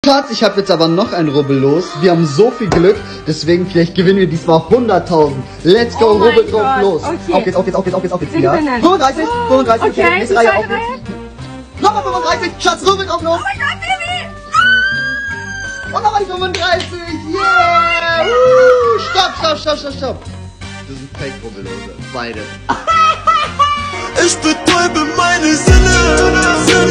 Schatz, ich habe jetzt aber noch ein Rubbel los. Wir haben so viel Glück, deswegen vielleicht gewinnen wir diesmal 100.000. Let's go, Rubbel drauf, los. Okay. Auf geht's, Wir ja. gewinnen. 35, Okay, nächste die Reihe, zweite auf geht's. Nochmal 35, Schatz, Rubbel drauf, los. Oh mein Gott, Baby! Und nochmal die 35, yeah. Stopp. Das sind Fake-Rubbellose, beide. Ich betäube meine Sinne.